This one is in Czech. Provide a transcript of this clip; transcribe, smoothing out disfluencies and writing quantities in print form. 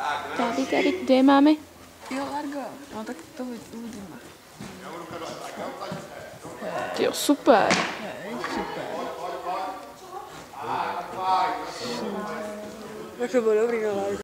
Tady, kde je máme? Jo, Largo, no tak to uvidíme. Jo, super. Hej, super. Tak to bylo dobrý, no Largo.